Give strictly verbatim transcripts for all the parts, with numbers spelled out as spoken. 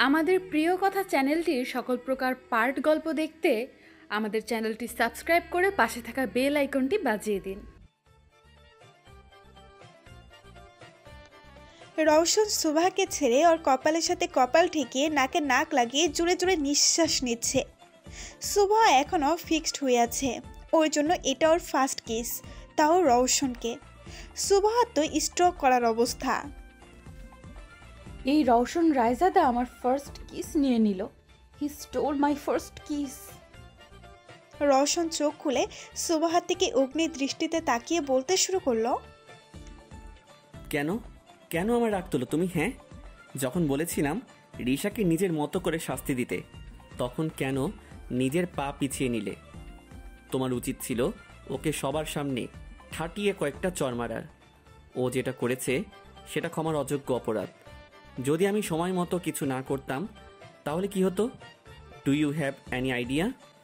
আমাদের প্রিয় কথা চ্যানেলটির সকল প্রকার পার্ট গল্প দেখতে আমাদের চ্যানেলটি সাবস্ক্রাইব করে পাশে থাকা বেল আইকনটি বাজিয়ে দিন। রওশন সুভাকে ছেড়ে ওর কপালের সাথে কপাল ঠেকিয়ে নাকে নাক লাগিয়ে জোরে জোরে নিঃশ্বাস নিচ্ছে। সুভা এখনও ফিক্সড হয়ে আছে, ওর জন্য এটা ওর ফার্স্ট কিস, তাও রওশনকে। সুভার তো স্ট্রোক করার অবস্থা। এই রওশন রায়জাদা আমার ফার্স্ট কিস নিয়ে নিল। He stole my first kiss. Roshan চোখ খুলে সুভার দিকে অগ্নি দৃষ্টিতে তাকিয়ে বলতে শুরু করলো, কেন কেন আমার রাগ তোলো তুমি? হ্যাঁ, যখন বলেছিলাম রিশাকে নিজের মতো করে শাস্তি দিতে, তখন কেন নিজের পা পিছিয়ে নিলে? তোমার উচিত ছিল ওকে সবার সামনে ঠাটিয়ে কয়েকটা চর মারার। ও যেটা করেছে সেটা ক্ষমার অযোগ্য অপরাধ। যদি আমি সময় মতো কিছু না করতাম তাহলে কি হতো? Do you have any idea?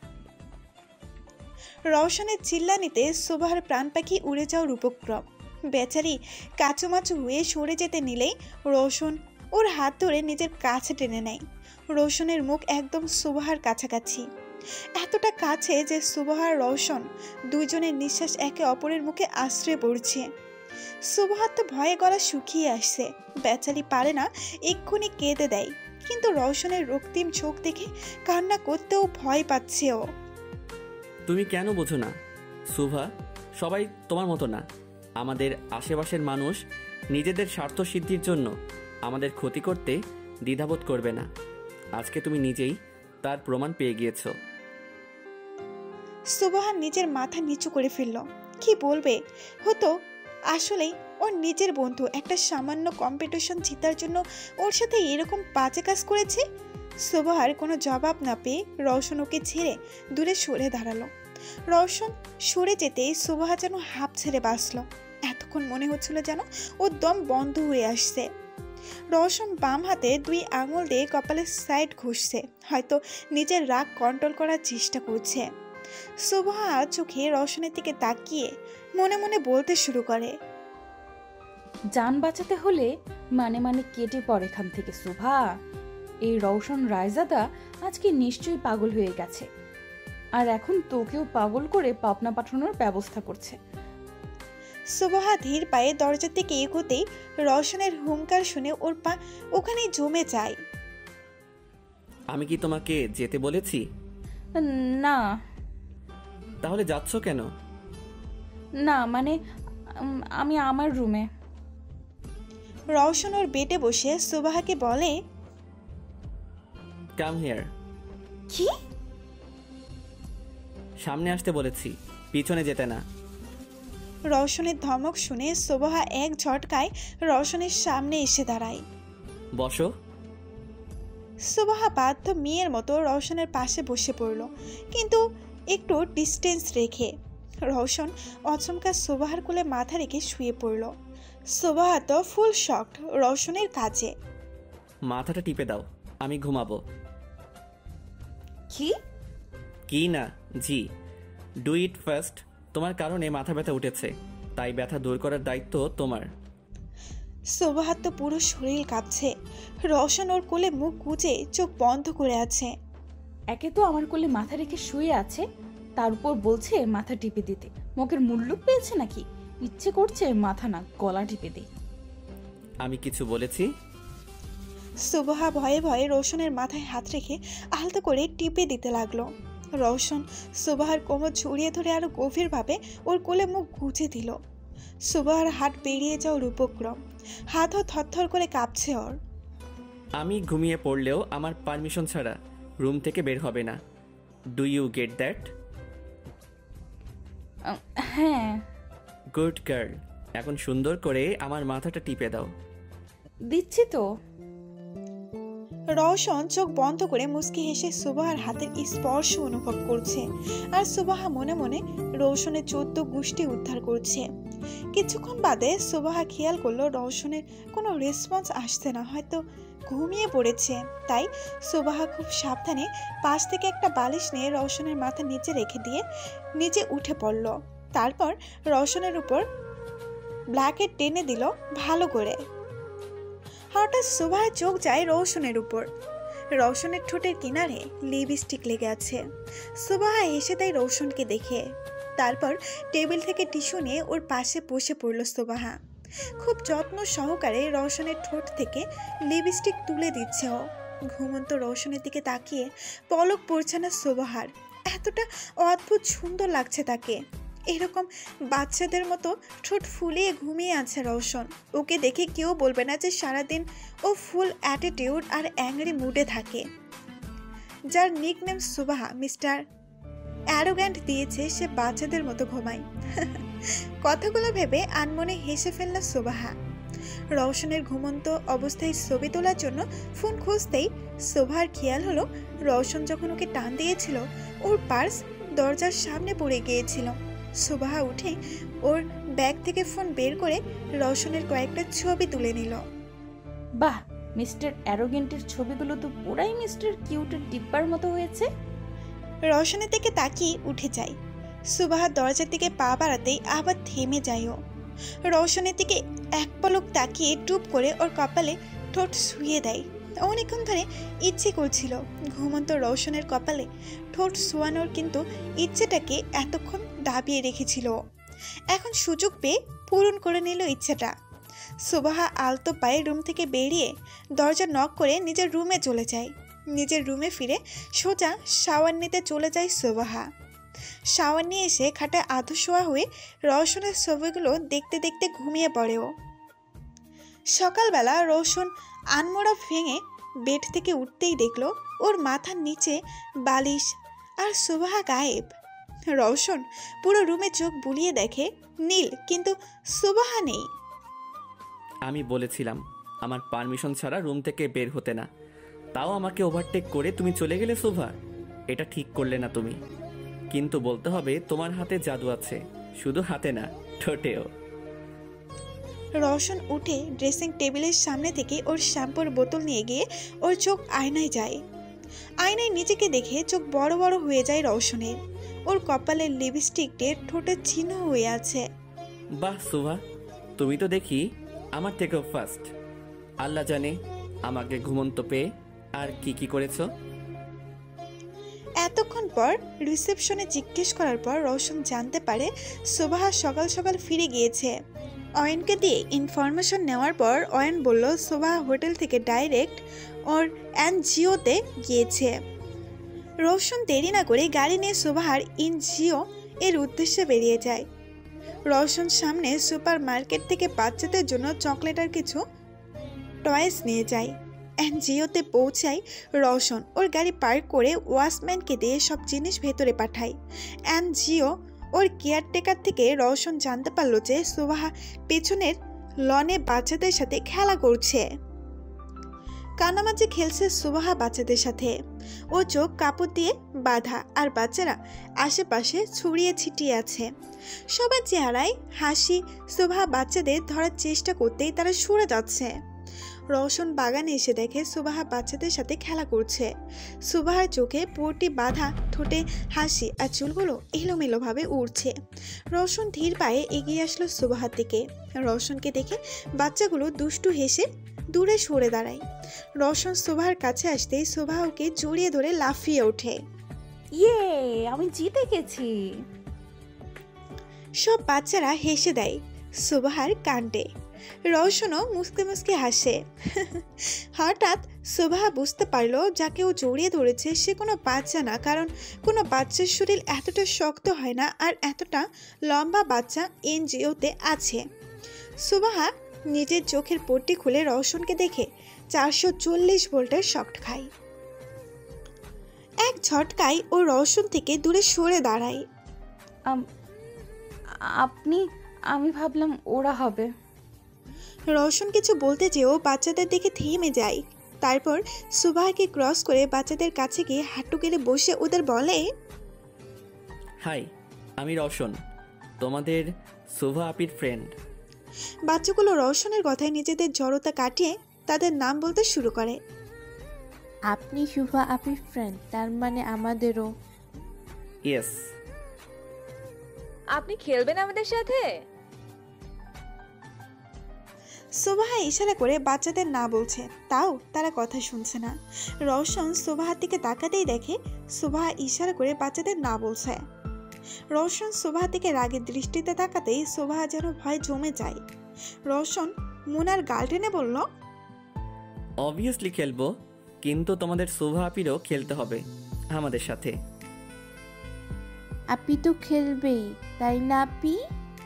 রওশনের চিল্লানিতে সুভার প্রাণ পাখি উড়ে যাওয়ার উপক্রম। বেচারি কাচুমাচু হয়ে সরে যেতে নিলেই রওশন ওর হাত ধরে নিজের কাছে টেনে নেয়। রওশনের মুখ একদম সুভার কাছাকাছি, এতটা কাছে যে সুভা আর রওশন দুইজনের নিঃশ্বাস একে অপরের মুখে আশ্রয় পড়ছে। সুভার তো ভয়ে গলা শুকিয়ে আসছে, বেচারি পারে না এক্ষুনি কেঁদে দেয়, কিন্তু রওশনের রক্তিম চোখ দেখে কান্না করতেও ভয় পাচ্ছে ও। তুমি কেন বোঝো না সুভা? সবাই তোমার মতো না। আমাদের আশেপাশের মানুষ নিজেদের স্বার্থ সিদ্ধির জন্য আমাদের ক্ষতি করতে দ্বিধাবোধ করবে না। আজকে তুমি নিজেই তার প্রমাণ পেয়ে গিয়েছো। সুভা নিজের মাথা নিচু করে ফেলল। কি বলবে? হতো আসলেই ওর নিজের বন্ধু একটা সামান্য কম্পিটিশন জিতার জন্য ওর সাথে এরকম বাজে কাজ করেছে। সুভার কোনো জবাব না পেয়ে রওশন ওকে ছেড়ে দূরে সরে দাঁড়ালো। রওশন সরে যেতেই সুভা যেন হাঁপ ছেড়ে বাঁচল। এতক্ষণ মনে হচ্ছিল যেন ওর দম বন্ধ হয়ে আসছে। রওশন বাম হাতে দুই আঙুল দিয়ে কপালের সাইড ঘষছে, হয়তো নিজের রাগ কন্ট্রোল করার চেষ্টা করছে। সুভা চোখে রওশনের দিকে তাকিয়ে মনে মনে বলতে শুরু করে, জান বাঁচাতে হলে মানে মানে কেটে পড়ে এখান থেকে সুভা। এই রওশন রায়জাদা আজকে নিশ্চয়ই পাগল হয়ে গেছে, আর এখন তোকেও পাগল করে পাবনা পাঠানোর ব্যবস্থা করছে। সুভা ধীর পায়ে দরজার দিকে এগোতেই রওশনের হুঙ্কার শুনে ওর পা ওখানেই জমে যায়। আমি কি তোমাকে যেতে বলেছি? না। তাহলে যাচ্ছ কেন? না মানে আমি আমার রুমে। রওশন ওর বেডে বসে সুভাকে বলে, কাম হিয়ার। কি? সামনে আসতে বলেছি, পিছনে যেতে না। রওশনের ধমক শুনে সুভা এক ঝটকায় রওশনের সামনে এসে দাঁড়ায়। বসো। সুভা বাধ্য মেয়ের মতো রওশনের পাশে বসে পড়ল, কিন্তু একটু ডিস্টেন্স রেখে। রওশন অচমকা সুভার কোলে মাথা রেখে শুয়ে পড়ল। সুভা তো ফুল শকড রওশনের কাজে। মাথাটা টিপে দাও, আমি ঘুমাবো। কি? কি না, জি। Do it first. তোমার কারণে মাথা ব্যথা উঠেছে, তাই ব্যথা দূর করার দায়িত্ব তোমার। সুভার তো পুরো শরীর কাঁপছে। রওশন ওর কোলে মুখ গুজে চোখ বন্ধ করে আছে। একে তো আমার কোলে মাথা রেখে শুয়ে আছে, তার উপর বলছে মাথা টিপে দিতে। মুখের মুল্লুক পেয়েছে নাকি? ইচ্ছে করছে মাথা না গলা টিপে দিই। আমি কিছু বলেছি? সুভা ভয়ে ভয়ে রওশনের মাথায় হাত রেখে আলতো করে টিপে দিতে লাগলো। রওশন সুভার কোমর ছড়িয়ে ধরে আরো গভীরভাবে ওর কোলে মুখ গুজে দিল। সুভার হাত বেরিয়ে যাওয়ার উপক্রম, হাতও থরথর করে কাঁপছে ওর। আমি ঘুমিয়ে পড়লেও আমার পারমিশন ছাড়া রুম থেকে বের হবে না। Do you get that? হ্যাঁ। Good girl. এখন সুন্দর করে আমার মাথাটা টিপে দাও। দিচ্ছি তো। রওশন চোখ বন্ধ করে মুচকি হেসে সুভার হাতের স্পর্শ অনুভব করছে, আর সুবাহা মনে মনে রওশনের চোদ্দ গোষ্ঠী উদ্ধার করছে। কিছুক্ষণ বাদে সুবাহা খেয়াল করলো রওশনের কোনো রেসপন্স আসছে না, হয়তো ঘুমিয়ে পড়েছে। তাই সুবাহা খুব সাবধানে পাশ থেকে একটা বালিশ নিয়ে রওশনের মাথা নিচে রেখে দিয়ে নিজে উঠে পড়ল। তারপর রওশনের উপর ব্ল্যাকেট টেনে দিল ভালো করে। হঠাৎ সুবাহের চোখ যায় রওশনের উপর। রওশনের ঠোঁটের কিনারে লিপস্টিক লেগে আছে। সুবাহা এসে দেয় রওশনকে দেখে। তারপর টেবিল থেকে টিস্যু নিয়ে ওর পাশে বসে পড়ল সুবাহা। খুব যত্ন সহকারে রওশনের ঠোঁট থেকে লিপস্টিক তুলে দিচ্ছে ও। ঘুমন্ত রওশনের দিকে তাকিয়ে পলক পড়ছে না সুবাহার। এতটা অদ্ভুত সুন্দর লাগছে তাকে। এরকম বাচ্চাদের মতো ঠোঁট ফুলিয়ে ঘুমিয়ে আছে রওশন। ওকে দেখে কেউ বলবে না যে সারাদিন ও ফুল অ্যাটিটিউড আর অ্যাংরি মুডে থাকে। যার নিকনেম সুবাহা মিস্টার অ্যারোগ্যান্ট দিয়েছে, সে বাচ্চাদের মতো ঘুমায়। কথাগুলো ভেবে আনমনে হেসে ফেলল সুবাহা। রওশনের ঘুমন্ত অবস্থায় ছবি তোলার জন্য ফোন খুঁজতেই সুবাহার খেয়াল হলো রওশন যখন ওকে টান দিয়েছিল ওর পার্স দরজার সামনে পড়ে গিয়েছিল। সুবাহা উঠে ওর ব্যাগ থেকে ফোন বের করে রওশনের কয়েকটা ছবি তুলে নিল। বাহ, মিস্টার অ্যারোগেন্টের ছবিগুলো তো পুরাই মিস্টার কিউটের ডিব্বার মতো হয়েছে। রওশনের দিকে তাকিয়ে উঠে যায়। সুবাহা দরজার দিকে পা বাড়াতেই আবার থেমে যায় ও। রওশনের দিকে এক পলক তাকিয়ে টুপ করে ওর কপালে ঠোঁট শুয়ে দেয়। অনেকক্ষণ ধরে ইচ্ছে করছিল ঘুমন্ত রওশনের কপালে ঠোঁট শোয়ানোর, কিন্তু ইচ্ছেটাকে এতক্ষণ দাবিয়ে রেখেছিল। এখন সুযোগ পেয়ে পূরণ করে নিল ইচ্ছেটা। সুবাহা আলতো পায়ে রুম থেকে বেরিয়ে দরজা নক করে নিজের রুমে চলে যায়। নিজের রুমে ফিরে সোজা শাওয়ার নিতে চলে যায় সুবাহা। শাওয়ার নিয়ে এসে খাটায় আধো শোয়া হয়ে রওশনের ছবিগুলো দেখতে দেখতে ঘুমিয়ে পড়েও। সকালবেলা রওশন আনমোড়া ভেঙে বেড থেকে উঠতেই দেখলো ওর মাথার নিচে বালিশ আর সুবাহা গায়েব। রওশন পুরো রুমে চোখ বুলিয়ে দেখে নীল, কিন্তু সুবাহা নেই। আমি বলেছিলাম আমার পারমিশন ছাড়া রুম থেকে বের হতে না, তাও আমাকে ওভারটেক করে তুমি চলে গেলে শোভা। এটা ঠিক করলে না তুমি। কিন্তু বলতে হবে তোমার হাতে জাদু আছে, শুধু হাতে না ঠোঁটেও। রওশন উঠে ড্রেসিং টেবিলের সামনে থেকে ওর শ্যাম্পুর বোতল নিয়ে গিয়ে ওর চোখ আয়নায় যায়। আয়নায় নিজেকে দেখে চোখ বড় বড় হয়ে যায় রওশনের। ওর কপালের লিপস্টিকটে ঠোঁটের চিহ্ন হয়ে আছে। বাহ শোভা, তুমি তো দেখি আমার থেকেও ফার্স্ট। আল্লাহ জানে আমাকে ঘুমন্ত পেয়ে আর কি কি করেছো। এতক্ষণ পর রিসেপশনে জিজ্ঞেস করার পর রওশন জানতে পারে সুবাহা সকাল সকাল ফিরে গিয়েছে। অয়নকে দিয়ে ইনফরমেশন নেওয়ার পর অয়ন বলল সুবাহা হোটেল থেকে ডাইরেক্ট ওর এনজিওতে গিয়েছে। রওশন দেরি না করে গাড়ি নিয়ে সুবাহার এনজিও এর উদ্দেশ্যে বেরিয়ে যায়। রওশন সামনে সুপার মার্কেট থেকে বাচ্চাদের জন্য চকলেট আর কিছু টয়েস নিয়ে যায়। এনজিওতে পৌঁছায় রওশন ওর গাড়ি পার্ক করে ওয়াচম্যানকে দিয়ে সব জিনিস ভেতরে পাঠায়। এনজিও ওর কেয়ারটেকার থেকে রওশন জানতে পারল যে সুবাহা পেছনের লনে বাচ্চাদের সাথে খেলা করছে। কানামাজি খেলছে সুবাহা বাচ্চাদের সাথে। ও চোখ কাপড় দিয়ে বাঁধা আর বাচ্চারা আশেপাশে ছড়িয়ে ছিটিয়ে আছে। সবার চেহারায় হাসি। সুবাহা বাচ্চাদের ধরার চেষ্টা করতেই তারা সরে যাচ্ছে। রওশন বাগানে এসে দেখে সুবাহা বাচ্চাদের সাথে খেলা করছে। সুবাহার চোখে পটি বাঁধা, ঠোঁটে হাসি আর চুলগুলো এলোমেলোভাবে উড়ছে। রওশন ধীর পায়ে এগিয়ে আসলো সুবাহার দিকে। রওশনকে দেখে বাচ্চাগুলো দুষ্টু হেসে দূরে সরে দাঁড়ায়। রওশন সুবাহার কাছে আসতেই সুবাহা ওকে জড়িয়ে ধরে লাফিয়ে ওঠে। ইয়ে, আমি জিতে গেছি। সব বাচ্চারা হেসে দেয় সুবাহার কাণ্ডে। রওশনও মুসকে মুসকে হাসে। হঠাৎ সুবাহা বুঝতে পারলো যাকে ও জড়িয়ে ধরেছে সে কোনো বাচ্চা না, কারণ কোনো বাচ্চার শরীর এতটা শক্ত হয় না আর এতটা লম্বা বাচ্চা এনজিওতে আছে। সুবাহা নিজের চোখের পট্টি খুলে রওশনকে দেখে চারশো চল্লিশ ভোল্টের শক খায়। এক ঝটকায় ও রওশন থেকে দূরে সরে দাঁড়ায়। আপনি, আমি ভাবলাম ওরা হবে। রওশন কিছু বলতে যেও বাচ্চাদের দেখে থেমে যায়। তারপর সুবাহাকে ক্রস করে বাচ্চাদের কাছে গিয়ে হাঁটু গেড়ে বসে ওদের বলে, হাই, আমি রওশন, তোমাদের শোভা আপির ফ্রেন্ড। বাচ্চাগুলো রওশনের কথায় নিজেদের জড়তা কাটিয়ে তাদের নাম বলতে শুরু করে। আপনি শোভা আপির ফ্রেন্ড, তার মানে আমাদেরও। ইয়েস। আপনি খেলবেন আমাদের সাথে? সুবাহা ইশারা করে বাচ্চাদের না বলছে, তাও তারা কথা শুনছে না। রওশন সুবাহার দিকে তাকাতেই দেখে সুবাহা ইশারা করে বাচ্চাদের না বলছে। রওশন সুবাহার দিকে রাগের দৃষ্টিতে তাকাতেই সুবাহা যেন ভয় জমে যায়। রওশন মুনার গাল টেনে বলল, অবভিয়াসলি খেলবো, কিন্তু তোমাদের শোভা আপিরও খেলতে হবে আমাদের সাথে। আপি তো খেলবেই, তাই না আপি?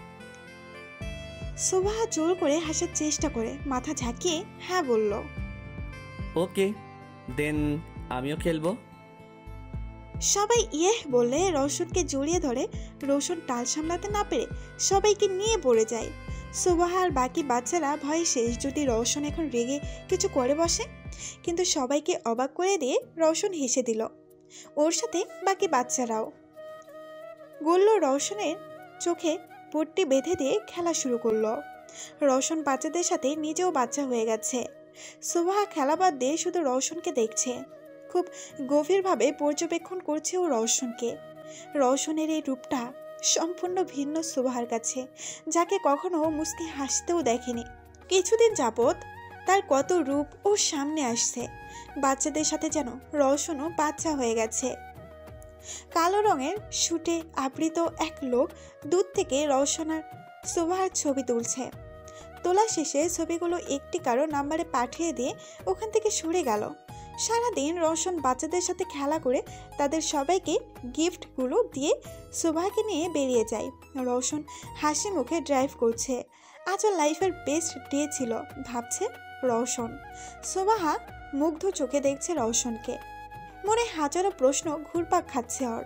সুবাহা জোর করে হাসার চেষ্টা করে মাথা ঝাঁকিয়ে হ্যাঁ বলল। ওকে দেন, আমিও খেলবো। সবাই ইয়ে বললে রওশনকে জড়িয়ে ধরে রওশন টাল সামলাতে না পেরে সবাইকে নিয়ে পড়ে যায়। সুবাহা আর বাকি বাচ্চারা ভয়ে শেষ যদি রওশন এখন রেগে কিছু করে বসে। কিন্তু সবাইকে অবাক করে দিয়ে রওশন হেসে দিল, ওর সাথে বাকি বাচ্চারাও। গোল্লো রওশনের চোখে পট্টি বেঁধে দিয়ে খেলা শুরু করলো। রওশন বাচ্চাদের সাথে নিজেও বাচ্চা হয়ে গেছে। সুবাহা খেলা বাদ দিয়ে শুধু রওশনকে দেখছে, খুব গভীরভাবে পর্যবেক্ষণ করছে ও রওশনকে। রওশনের এই রূপটা সম্পূর্ণ ভিন্ন সুবাহার কাছে, যাকে কখনো মুস্কি হাসতেও দেখেনি। কিছুদিন যাবৎ তার কত রূপ ওর সামনে আসছে। বাচ্চাদের সাথে যেন রওশনও বাচ্চা হয়ে গেছে। কালো রঙের শুটে আবৃত এক লোক দূর থেকে রওশন আর সুবাহার ছবি তুলছে। তোলা শেষে ছবিগুলো একটি কারো নাম্বারে পাঠিয়ে দিয়ে ওখান থেকে সরে গেল। সারাদিন রওশন বাচ্চাদের সাথে খেলা করে তাদের সবাইকে গিফটগুলো দিয়ে সুবাহাকে নিয়ে বেরিয়ে যায়। রওশন হাসি মুখে ড্রাইভ করছে। আজ ওর লাইফের বেস্ট ডে ছিল ভাবছে রওশন। সুবাহা মুগ্ধ চোখে দেখছে রওশনকে, মনে হাজারো প্রশ্ন ঘুরপাক খাচ্ছে ওর।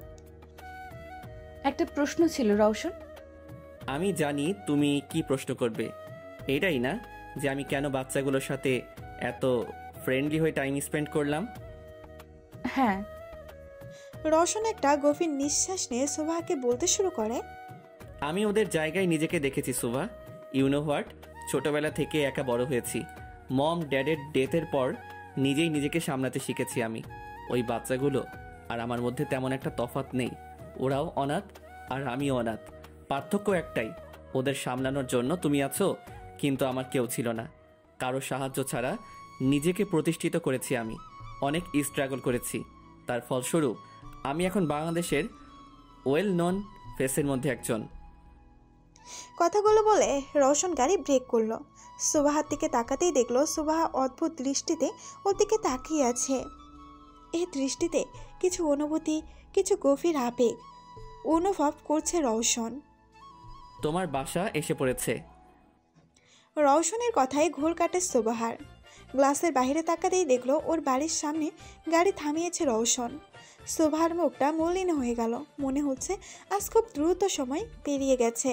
একটা প্রশ্ন ছিল রওশন। আমি জানি তুমি কি প্রশ্ন করবে। এটাই না যে আমি কেন বাচ্চাগুলোর সাথে এত ফ্রেন্ডলি হয়ে টাইম স্পেন্ড করলাম? হ্যাঁ। রওশন একটা গভীর নিঃশ্বাস নিয়ে সুবাহাকে বলতে শুরু করে, আমি ওদের জায়গায় নিজেকে দেখেছি সুভা। ইউনো হোয়াট, ছোটবেলা থেকে একা বড় হয়েছি। মম ড্যাডের ডেথের পর নিজেই নিজেকে সামলাতে শিখেছি আমি। ওই বাচ্চাগুলো আর আমার মধ্যে তেমন একটা তফাৎ নেই। ওরাও অনাথ আর আমিও অনাথ। পার্থক্য একটাই, ওদের সামলানোর জন্য তুমি আছো, কিন্তু আমার কেউ ছিল না। কারো সাহায্য ছাড়া নিজেকে প্রতিষ্ঠিত করেছি আমি। অনেক স্ট্রাগল করেছি। তার ফলস্বরূপ আমি এখন বাংলাদেশের ওয়েল নন ফেসের মধ্যে একজন। কথাগুলো বলে রওশন গাড়ি ব্রেক করলো। সুবাহার দিকে তাকাতেই দেখলো সুবাহা অদ্ভুত দৃষ্টিতে ওর দিকে তাকিয়ে আছে। এই দৃষ্টিতে কিছু অনুভূতি, কিছু গভীর আবেগ অনুভব করছে রওশন। তোমার বাসা এসে পড়েছে। রওশনের কথায় ঘোর কাটে সুবাহার। গ্লাসের বাইরে তাকাতেই দেখলো ওর বাড়ির সামনে গাড়ি থামিয়েছে রওশন। সুবাহার মুখটা মলিন হয়ে গেল, মনে হচ্ছে আজ খুব দ্রুত সময় পেরিয়ে গেছে।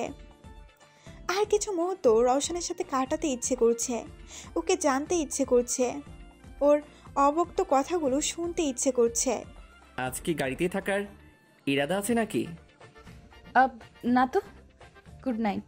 আর কিছু মুহূর্ত রওশনের সাথে কাটাতে ইচ্ছে করছে, ওকে জানতে ইচ্ছে করছে, ওর অবক্ত কথাগুলো শুনতে ইচ্ছে করছে। আজ কি গাড়িতেই থাকার ইরাদা আছে নাকি? আব না তো, গুড নাইট।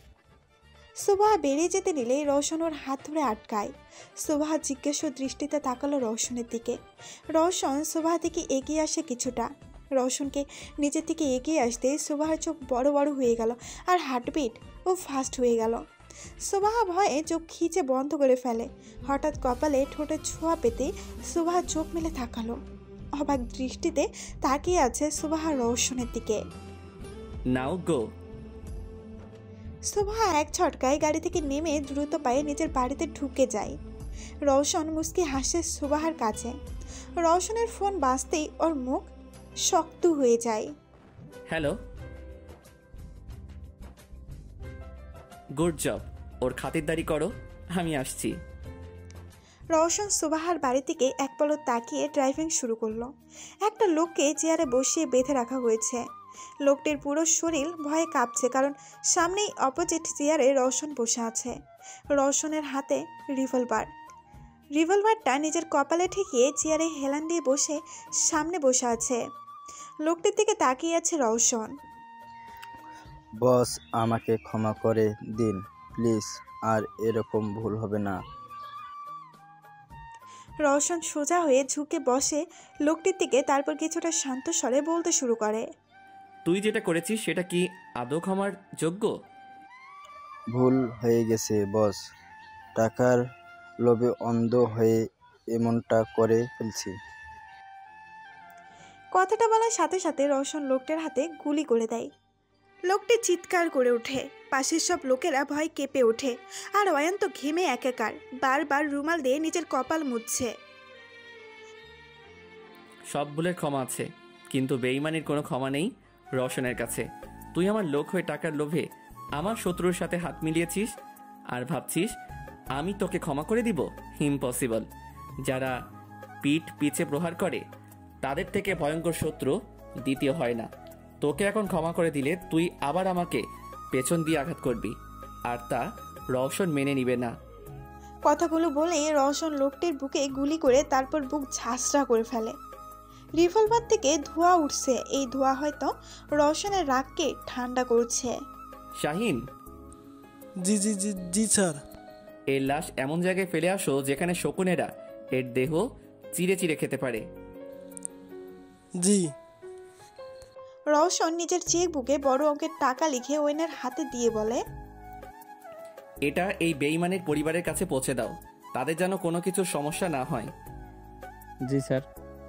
সুবাহা বেরিয়ে যেতে নিলে রওশন ওর হাত ধরে আটকায়। সুবাহা জিজ্ঞাসা দৃষ্টিতে তাকালো রওশনের দিকে। রওশন সুবাহা থেকে এগিয়ে আসে কিছুটা। রওশনকে নিজের থেকে এগিয়ে আসতে সুবাহার চোখ বড় বড় হয়ে গেল আর হার্টবিট ও ফাস্ট হয়ে গেল। সুবাহা ভয়ে চোখ খিচে বন্ধ করে ফেলে। হঠাৎ কপালে ঠোঁটে ছোঁয়া পেতে সুবাহা চোখ মেলে তাকালো। অবাক দৃষ্টিতে তাকিয়ে আছে সুবাহা রওশনের দিকে। নাও গো। সুবাহা এক ছটকায় গাড়ি থেকে নেমে দ্রুত পায়ে নিজের বাড়িতে ঢুকে যায়। রওশন মুস্কি হাসে সুবাহার কাছে। রওশনের ফোন বাজতেই ওর মুখ শক্ত হয়ে যায়। Hello, good job. ওর খাতিরদারি করো, আমি আসছি। রওশন সুবাহার বাড়ি থেকে এক পলক তাকিয়ে ড্রাইভিং শুরু করলো। একটা লোককে চেয়ারে বসিয়ে বেঁধে রাখা হয়েছে। লোকটির পুরো শরীর ভয়ে কাঁপছে, কারণ সামনেই অপোজিট চেয়ারে রওশন বসে আছে। রওশনের হাতে রিভলভার। রিভলভারটা নিজের কপালে ঠেকিয়ে চেয়ারে হেলান দিয়ে বসে সামনে বসে আছে। লোকটির দিকে তাকিয়ে আছে রওশন। বস, আমাকে ক্ষমা করে দিন প্লিজ, আর এরকম ভুল হবে না। রওশন সোজা হয়ে ঝুঁকে বসে লোকটির দিকে, তারপর কিছুটা শান্ত স্বরে বলতে শুরু করে। তুই যেটা করেছিস সেটা কি আদৌ ক্ষমার যোগ্য? ভুল হয়ে গেছে বস, টাকার লোভে অন্ধ হয়ে এমনটা করে ফেলছি। কথাটা বলার সাথে সাথে রওশন লোকটার হাতে গুলি করে দেয়। লোকটি চিৎকার করে ওঠে, পাশের সব লোকেরা ভয় কেঁপে ওঠে, আর অয়ন তো ঘেমে একাকার, বারবার রুমাল দিয়ে নিজের কপাল মুছছে। সব ভুলের ক্ষমা আছে, কিন্তু বেঈমানির কোনো ক্ষমা নেই রওশনের কাছে। তুই আমার লোক হয়ে টাকার লোভে আমার শত্রুর সাথে হাত মিলিয়েছিস আর ভাবছিস আমি তোকে ক্ষমা করে দিব? ইম্পসিবল। যারা পিঠ পিছে প্রহার করে তাদের থেকে ভয়ঙ্কর শত্রু দ্বিতীয় হয় না। তোকে এখন ক্ষমা করে দিলে তুই আবার আমাকে পেছন দিয়ে আঘাত করবি, আর তা রওশন মেনে নিবে না। কথাগুলো বলে রওশন লোকটির বুকে গুলি করে তারপর বুক ঝাঁসরা করে ফেলে। রিভলভার থেকে ধোঁয়া উঠছে, এই ধোঁয়া হয়তো রওশনের রাগকে ঠান্ডা করছে। শাহিন, জি জি জি জি স্যার। এর লাশ এমন জায়গায় ফেলে আসো যেখানে শকুনেরা এর দেহ চিরে চিরে খেতে পারে। জি। রওশন নিজের চেক বুকে বড় অঙ্কের টাকা লিখে ওয়েনের হাতে দিয়ে বলে, এটা এই বেঈমানের পরিবারের কাছে পৌঁছে দাও, তাদের যেন কোনো কিছুর সমস্যা না হয়। জি স্যার।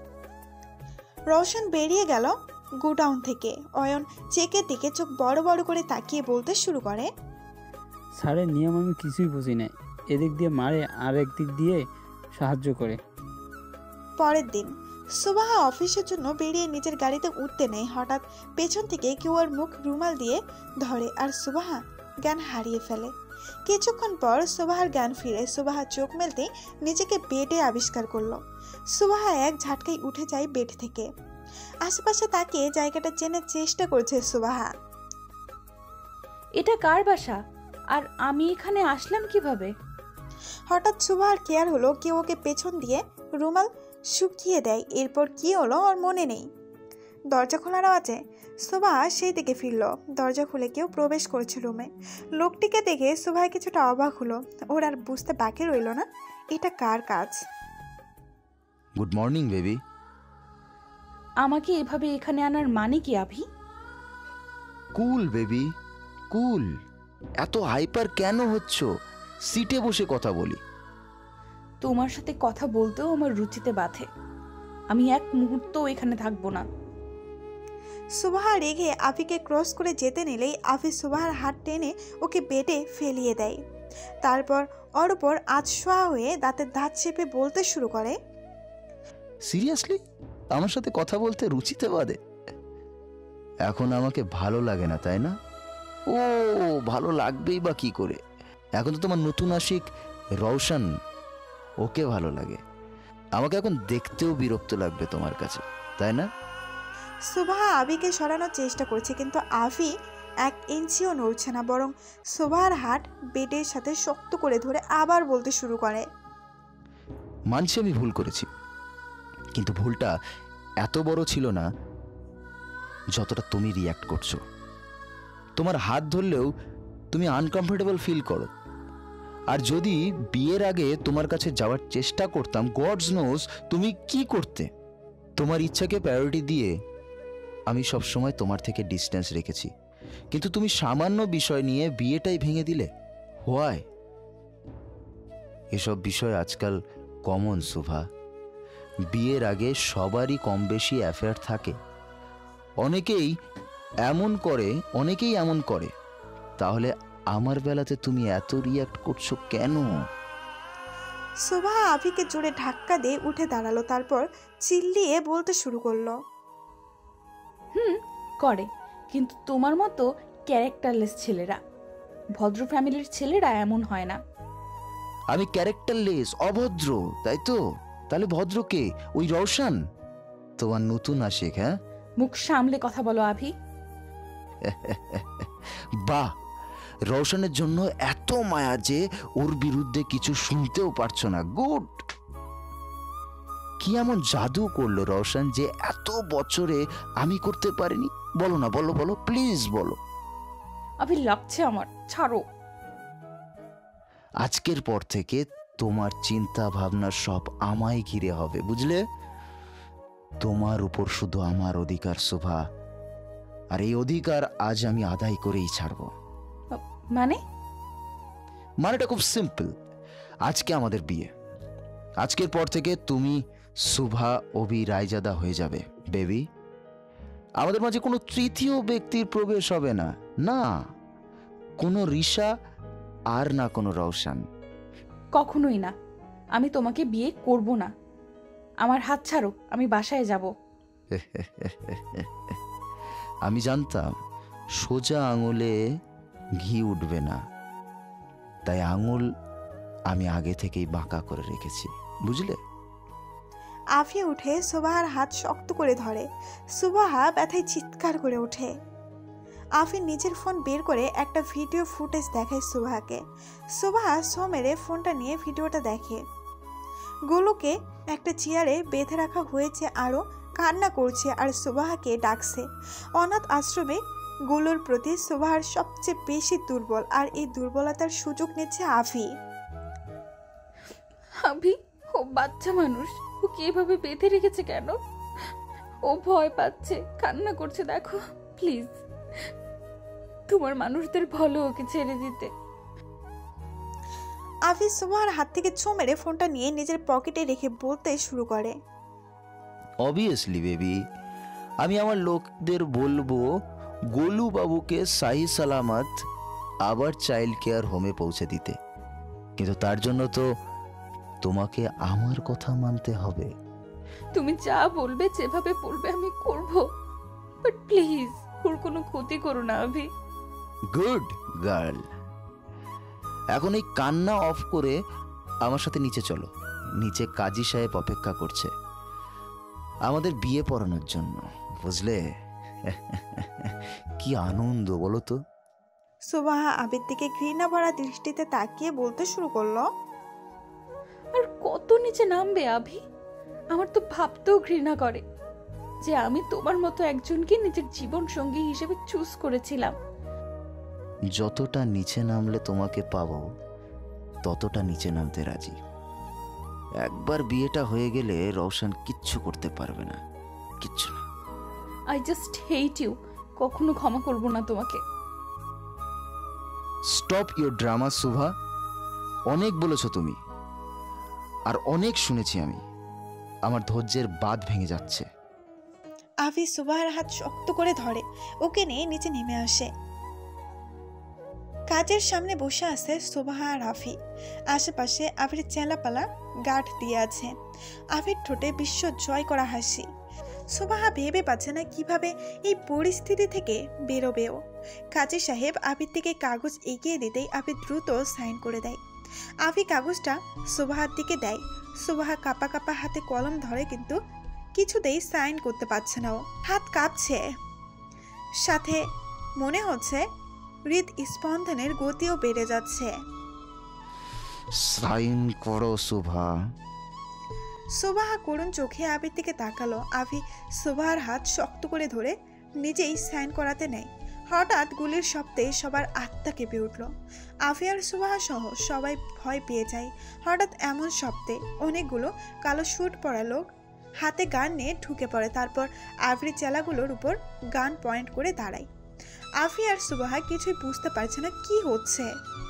রওশন বেরিয়ে গেল গোডাউন থেকে। অয়ন চেকের দিকে চোখ বড় বড় করে তাকিয়ে বলতে শুরু করে, স্যারের নিয়ম আমি কিছুই বুঝি না, এদিক দিয়ে মারে আর একদিক দিয়ে সাহায্য করে। পরের দিন সুবাহা অফিসের জন্য বেরিয়ে নিজের গাড়িতে উঠতে নেয়। হঠাৎ পেছন থেকে কেউ ওর মুখ রুমাল দিয়ে ধরে আর সুবাহা জ্ঞান হারিয়ে ফেলে। কিছুক্ষণ পর সুবাহার জ্ঞান ফিরে। সুবাহা চোখ মেলতে নিজেকে বেডে আবিষ্কার করলো। সুবাহা এক ঝাটকায় উঠে যায় বেড থেকে। আশেপাশে তাকিয়ে জায়গাটা চেনার চেষ্টা করছে সুবাহা। এটা কার বাসা আর আমি এখানে আসলাম কিভাবে? হঠাৎ সুবাহার কেয়ার হলো কেউ ওকে পেছন দিয়ে রুমাল শুকিয়ে দেয়। এরপর কি হলো ওর মনে নেই। দরজা খোলার আওয়াজে সুবাহা সেই দিকে ফিরল। দরজা খুলে কেউ প্রবেশ করেছে রুমে। লোকটিকে দেখে সুবাহা কিছুটা অবাক হলো। ওর আর বুঝতে বাকি রইল না এটা কার কাজ। Good morning baby. আমাকে এভাবে এখানে আনার মানে কি আভি? কুল বেবি কুল, এত হাইপার কেন হচ্ছ? সিটে বসে কথা বলি। তোমার সাথে কথা বলতেও আমার রুচিতে বাধে। আমি এক মুহূর্তও এখানে থাকবো না। সুবাহা রেগে আফিকে ক্রস করে যেতে নিলেই আফি সুবাহার হাত টেনে ওকে বেডে ফেলিয়ে দেয়। তারপর ওর উপর আধশোয়া হয়ে দাঁতের দাঁত চেপে বলতে শুরু করে, সিরিয়াসলি আমার সাথে কথা বলতে রুচিতে বাদে? এখন আমাকে ভালো লাগে না তাই না? ও ভালো লাগবেই বা কি করে? এখন তো তোমার নতুন আশিক রওশন, ওকে ভালো লাগে। আমাকে এখন দেখতেও বিরক্ত লাগবে তোমার কাছে, তাই না? সুবাহা আবিকে সরানোর চেষ্টা করছে, কিন্তু আভি এক ইঞ্চিও নড়ছে না, বরং সুবাহার হাত বেডের সাথে শক্ত করে ধরে আবার বলতে শুরু করে, মানছি আমি ভুল করেছি, কিন্তু ভুলটা এত বড় ছিল না যতটা তুমি রিয়্যাক্ট করছো। তোমার হাত ধরলেও তুমি আনকমফোর্টেবল ফিল করো। আর যদি বিয়ের আগে তোমার কাছে যাওয়ার চেষ্টা করতাম, গডস নোজ তুমি কি করতে। তোমার ইচ্ছাকে প্রায়োরিটি দিয়ে আমি সবসময় তোমার থেকে ডিস্টেন্স রেখেছি, কিন্তু তুমি সামান্য বিষয় নিয়ে বিয়েটাই ভেঙে দিলে। হোয়াই? এসব বিষয় আজকাল কমন সুভা। বিয়ের আগে সবারই কম বেশি অ্যাফেয়ার থাকে। অনেকেই এমন করে অনেকেই এমন করে তাহলে আমার বেলাতে তুমি এত রিয়্যাক্ট করছো কেন? সুবাহা আভিকে জোরে ধাক্কা দিয়ে উঠে দাঁড়ালো, তারপর চিল্লিয়ে বলতে শুরু করলো, হুম করে, কিন্তু তোমার মতো ক্যারেক্টারলেস ছেলেরা, ভদ্র ফ্যামিলির ছেলেরা এমন হয় না। আমি ক্যারেক্টারলেস, অভদ্র, তাই তো? তাহলে ভদ্র কে? ওই রওশন, তোমার নতুন আশিক। হ্যাঁ, মুখ সামলে কথা বলো আভি। বাহ, রওশনের জন্য এত মায়া যে ওর বিরুদ্ধে কিছু শুনতেও পারছো না। গুড। কি এমন জাদু করলো রওশন যে এত বছরে আমি করতে পারিনি? বলো না, বলো বলো, প্লিজ বলো। আভি লাগছে আমার, ছাড়ো। আজকের পর থেকে তোমার চিন্তা ভাবনা সব আমায় ঘিরে হবে, বুঝলে? তোমার উপর শুধু আমার অধিকার শোভা, আর এই অধিকার আজ আমি আদায় করেই ছাড়বো। মানে? মানেটা খুব সিম্পল। আজকে আমাদের বিয়ে, আজকের পর থেকে তুমি শুভা অভি রায়জাদা হয়ে যাবে বেবি। আমাদের মাঝে কোনো তৃতীয় ব্যক্তির প্রবেশ হবে না, না কোনো রিশা আর না কোনো রওশন। কখনোই না, আমি তোমাকে বিয়ে করব না। আমার হাত ছাড়ো, আমি বাসায় যাব। আমি জানতাম সোজা আঙুলে ঘি উঠবে না, তাই আঙুল আমি আগে থেকেই বাঁকা করে রেখেছি, বুঝলে? আফি উঠে সুবাহার হাত শক্ত করে ধরে। সুবাহা ব্যথায় চিৎকার করে ওঠে। আফি নিজের ফোন বের করে একটা ভিডিও ফুটেজ দেখায় সুবাহাকে। সুবাহা সো মেরে ফোনটা নিয়ে ভিডিওটা দেখে। গোলুকে একটা চেয়ারে বেঁধে রাখা হয়েছে, আরও কান্না করছে আর সুবাহাকে ডাকছে। অনাথ আশ্রমে গোলুর প্রতি সুবাহার সবচেয়ে বেশি দুর্বল, আর এই দুর্বলতার সুযোগ নিচ্ছে আফি। আভি, ও বাচ্চা মানুষ, ও কি এভাবে বেঁধে রেখেছে কেন? ও ভয় পাচ্ছে, কান্না করছে, দেখো প্লিজ, তোমার মানুষদের ভালো ওকে ছেড়ে দিতে। আফি সুবাহার হাত থেকে ছো মেরে ফোনটা নিয়ে নিজের পকেটে রেখে বলতে শুরু করে, অবভিয়াসলি বেবি, আমি আমার লোকদের বলবো গোলু বাবুকে সাহি সালামত আবার চাইল্ড কেয়ার হোমে পৌঁছে দিতে, কিন্তু তার জন্য তো তোমাকে আমার কথা মানতে হবে। তুমি যা বলবে, যেভাবে বলবে আমি করব, বাট প্লিজ ওর কোনো ক্ষতি করো না আভি। গুড গার্ল, এখন এই কান্না অফ করে আমার সাথে নিচে চলো। নিচে কাজী সাহেব অপেক্ষা করছে আমাদের বিয়ে পড়ানোর জন্য, বুঝলে? কি আনন্দ বলো তো। সুবাহা আবির দিকে ঘৃণা ভরা দৃষ্টিতে তাকিয়ে বলতে শুরু করলো, আর কত নিচে নামবে আভি? আমার তো ভাবতেও ঘৃণা করে যে আমি তোমার মতো একজনকে নিজের জীবন সঙ্গী হিসেবে চুজ করেছিলাম। যতটা নিচে নামলে তোমাকে পাবো ততটা নিচে নামতে রাজি। একবার বিয়েটা হয়ে গেলে রওশন কিচ্ছু করতে পারবে না, কিচ্ছু না। আই জাস্ট হেট ইউ, কখনো ক্ষমা করব না তোমাকে। স্টপ ইউর ড্রামা শুভা, অনেক বলেছো তুমি, আর অনেক শুনেছি আমি। আমার ধৈর্যের বাঁধ ভেঙে যাচ্ছে। আফি সুবাহার হাত শক্ত করে ধরে ওকে নিয়ে নিচে নেমে আসে। কাজের সামনে বসে আছে সুবাহা আর আফি। আশেপাশে আফির চেলাপালা গার্ড দিয়ে আছে। আফির ঠোঁটে বিশ্ব জয় করা হাসি। সুবাহা ভেবে পাচ্ছে না কিভাবে এই পরিস্থিতি থেকে বেরোবেও। কাজী সাহেব আফির থেকে কাগজ এগিয়ে দিতেই আফি দ্রুত সাইন করে দেয়। আফি কাগজটা সুবাহার দিকে দেয়। সুবাহা কাপা কাপা হাতে কলম ধরে, কিন্তু কিছুতেই সাইন করতে পারছে না। ও হাত কাঁপছে, সাথে মনে হচ্ছে হৃদ স্পন্দনের গতিও বেড়ে যাচ্ছে। সাইন করো শুভা। সুবাহা করুণ চোখে আবির দিকে তাকালো। আভি সুবাহার হাত শক্ত করে ধরে নিজেই সাইন করাতে নেয়। হঠাৎ গুলির শব্দে সবার আত্মা কেঁপে উঠল। আফি আর সুবাহা সহ সবাই ভয় পেয়ে যায়। হঠাৎ এমন শব্দে অনেকগুলো কালো স্যুট পরা লোক হাতে গান নিয়ে ঢুকে পড়ে। তারপর আফির চেলাগুলোর উপর গান পয়েন্ট করে দাঁড়ায়। আফি আর সুবাহা কিছুই বুঝতে পারছে না কি হচ্ছে।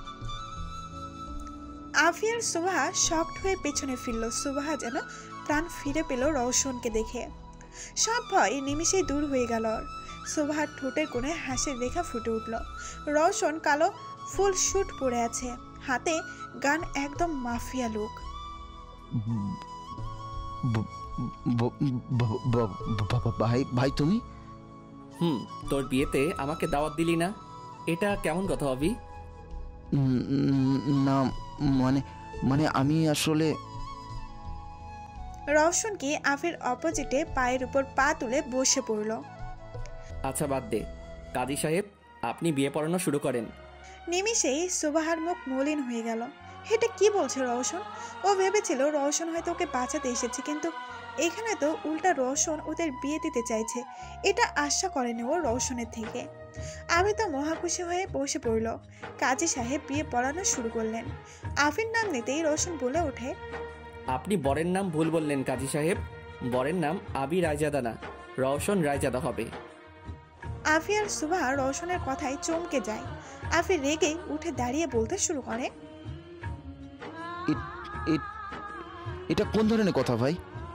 আফি আর সুবাহা শকড হয়ে পেছনে ফিরল। সুবাহা যেন প্রাণ ফিরে পেল রওশনকে দেখে। সব ভয় নিমিষেই দূর হয়ে গেল। সুবাহার ঠোঁটের কোণে হাসির রেখা ফুটে উঠল। রওশন কালো ফুল শুট পরে আছে, হাতে গান, একদম মাফিয়া লুক। ভাই ভাই তুমি? হুম, তোর বিয়েতে আমাকে দাওয়াত দিলি না, এটা কেমন কথা হবি? না মানে মানে আমি আসলে। রওশন কি আফির অপোজিটে পায়ের উপর পা তুলে বসে পড়ল। আচ্ছা বাদ দে, কাজী সাহেব আপনি বিয়ে পড়ানো শুরু করেন। নিমিষেই সুবাহার মুখ মলিন হয়ে গেল। এটা কি বলছে রওশন? ও ভেবেছিল রওশন হয়তো ওকে বাঁচাতে এসেছে, কিন্তু এখানে তো উল্টা রওশন ওদের বিয়ে দিতে চাইছে। এটা আশা করেনি ও রওশনের থেকে। আমি তো মহাখুশি হয়ে বসে পড়ল। কাজী সাহেব বিয়ে পড়ানো শুরু করলেন। আফির নাম নিতেই রওশন বলে ওঠে, আপনি বরের নাম ভুল বললেন কাজী সাহেব, বরের নাম আবি রায়জাদা না, রওশন রায়জাদা হবে। আফি আর সুবাহা রওশনের কথায় চমকে যায়। আফি রেগে উঠে দাঁড়িয়ে বলতে শুরু করে, এ- এ- এটা কোন ধরনের কথা ভাই?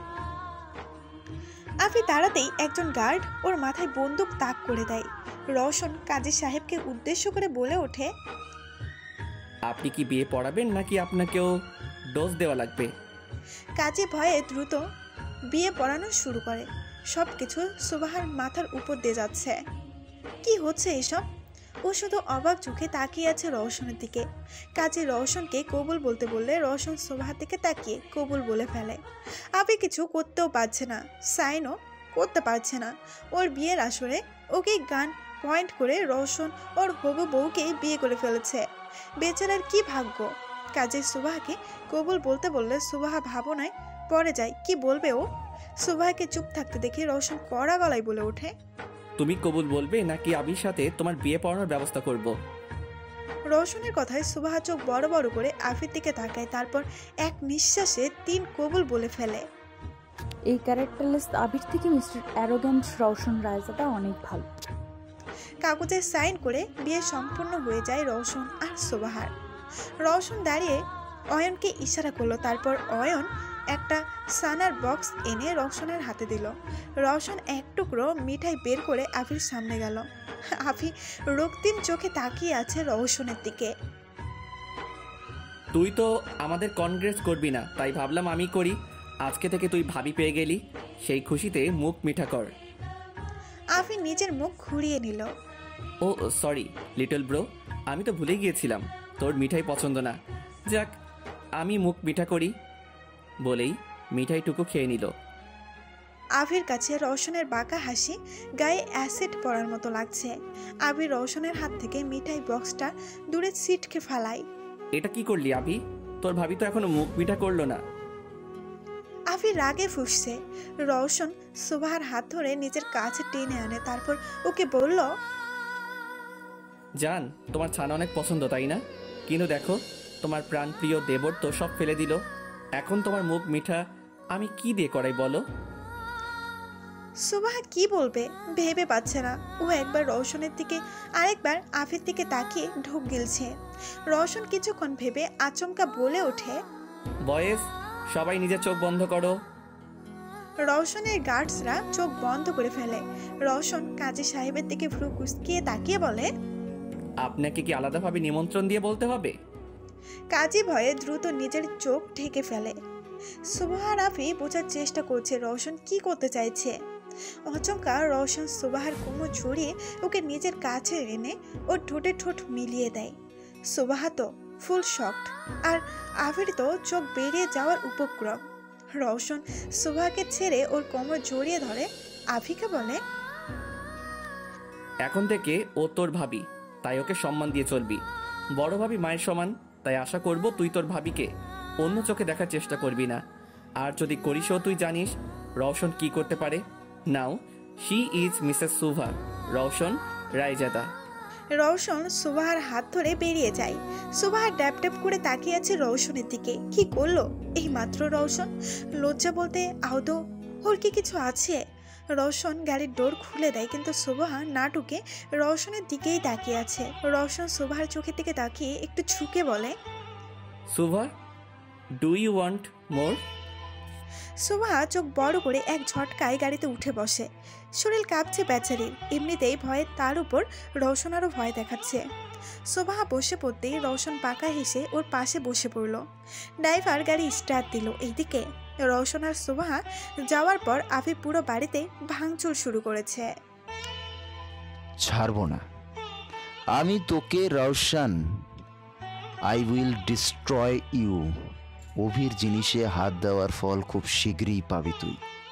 আফি দাঁড়াতেই একজন গার্ড ওর মাথায় বন্দুক তাক করে দেয়। রওশন কাজী সাহেবকে উদ্দেশ্য করে বলে ওঠে, আপনি কি বিয়ে পড়াবেন নাকি আপনাকেও ডোজ দেওয়া লাগবে? কাজী ভয়ে দ্রুত বিয়ে পড়ানো শুরু করে। সব কিছু সুবাহার মাথার উপর দিয়ে যাচ্ছে। কি হচ্ছে এসব? ও শুধু অবাক চোখে তাকিয়ে আছে রওশনের দিকে। কাজী রওশনকে কবুল বলতে বললে রওশন সুবাহার দিকে তাকিয়ে কবুল বলে ফেলে। আবি কিছু করতেও পারছে না, সাইনও করতে পারছে না। ওর বিয়ের আসরে ওকে গান পয়েন্ট করে রওশন ওর হবু বউকে বিয়ে করে ফেলেছে। বেচারার কি ভাগ্য! কাজী সুবাহাকে কবুল বলতে বললে সুবাহা ভাবনায় পড়ে যায়। কি বলবে ও? সুবাহাকে চুপ থাকতে দেখে রওশন কড়া গলায় বলে ওঠে, তুমি কবুল বলবে নাকি আবির সাথে তোমার বিয়ে পড়ানোর ব্যবস্থা করব? রওশনের কথায় সুবাহা চোখ বড় বড় করে আফির দিকে তাকায়, তারপর এক নিঃশ্বাসে তিন কবুল বলে ফেলে। এই ক্যারেক্টারলেস আবির থেকে মিস্টার অ্যারোগ্যান্ট রওশন রায়জাদা অনেক ভালো। কাগজে সাইন করে বিয়ে সম্পূর্ণ হয়ে যায় রওশন আর সুবাহার। রওশন দাঁড়িয়ে অয়নকে ইশারা করলো, তারপর অয়ন একটা সানার বক্স এনে রওশনের হাতে দিল। রওশন এক টুকরো মিঠাই বের করে আফির সামনে গেল। আফি রক্তিম চোখে তাকিয়ে আছে রওশনের দিকে। তুই তো আমাদের কনগ্রেস করবি না, তাই ভাবলাম আমি করি। আজকে থেকে তুই ভাবি পেয়ে গেলি, সেই খুশিতে মুখ মিঠা কর। আফি নিজের মুখ ঘুরিয়ে নিল। ও সরি লিটল ব্রো, আমি তো ভুলে গিয়েছিলাম তোর মিঠাই পছন্দ না। যাক, আমি মুখ মিঠা করি বলেই মিঠাইটুকু খেয়ে নিল। আবির কাছে রওশনের বাঁকা হাসি গায়ে অ্যাসিড পড়ার মতো লাগছে। আবির রওশনের হাত থেকে মিঠাই বক্সটা দূরে ছিটকে ফেলায়। এটা কি করলি আবি? তোর ভাবি তো এখনো মুখ মিঠা করলো না। আবির রাগে ফুঁসছে। রওশন সুবাহার হাত ধরে নিজের কাছে টেনে আনে, তারপর ওকে বলল, জান, তোমার ছানা অনেক পছন্দ তাই না? কিন্তু দেখো, তোমার প্রাণপ্রিয় দেবর তো সব ফেলে দিল। এখন তোমার মুখ মিঠা আমি কি দিয়ে করাই বলো? সুবাহা কি বলবে ভেবে পাচ্ছে না। ও একবার রওশনের দিকে আরেকবার আফির দিকে তাকিয়ে ঢোক গিলছে। রওশন কিছুক্ষণ ভেবে আচমকা বলে ওঠে, বয়েস, সবাই নিজের চোখ বন্ধ করো। রওশনের গার্ডসরা চোখ বন্ধ করে ফেলে। রওশন কাজী সাহেবের দিকে ভ্রু কুঁচকিয়ে তাকিয়ে বলে, আপনাকে কি আলাদাভাবে নিমন্ত্রণ দিয়ে বলতে হবে? কাজী ভয়ে দ্রুত নিজের চোখ ঢেকে ফেলে। সুবাহা রাফি বোঝার চেষ্টা করছে রওশন কি করতে চাইছে। অচমকা রওশন সুবাহার কোমর জড়িয়ে ওকে নিজের কাছে এনে ওর ঠোঁটে ঠোঁট মিলিয়ে দেয়। সুবাহা তো ফুল শকড, আর আবির তো চোখ বেরিয়ে যাওয়ার উপক্রম। রওশন সুবাহাকে ছেড়ে ওর কোমর জড়িয়ে ধরে আফিকে বলে, এখন থেকে ও তোর ভাবি, তাই ওকে সম্মান দিয়ে চলবি। বড় ভাবি মায়ের সমান, তাই আশা করব তুই তোর ভাবিকে অন্য চোখে দেখার চেষ্টা করবি না। আর যদি করিসও তুই জানিস রওশন কি করতে পারে। Now she is Mrs Subha Roshan Raizada. Roshan সুবাহার হাত ধরে বেরিয়ে যায়। সুবাহা ড্যাপ ড্যাপ করে তাকিয়ে আছে রওশনের দিকে। কি করলো এই মাত্র রওশন? লজ্জা বলতে আদৌ ওর কি কিছু আছে? রওশন গাড়ির ডোর খুলে দেয়, কিন্তু সুবাহা না ঢুকে রওশনের দিকেই তাকিয়ে আছে। রওশন সুবাহার চোখের দিকে তাকিয়ে একটু ঝুঁকে বলে, Subha, do you want more? Subaha চোখ বড় করে এক ঝটকায় গাড়িতে উঠে বসে। শরীর কাঁপছে বেচারির। এমনিতেই ভয়ে তার উপর রওশন আরও ভয় দেখাচ্ছে। সুবাহা বসে পড়তেই রওশন পাকা হেসে ওর পাশে বসে পড়ল। ড্রাইভার গাড়ি স্টার্ট দিল। এইদিকে রওশন আর সুবাহা যাওয়ার পর আফি পুরো বাড়িতে ভাঙচুর শুরু করেছে। ছাড়বো না আমি তোকে Roshan. I will destroy you. অভির জিনিসে হাত দেওয়ার ফল খুব শীঘ্রই পাবি তুই।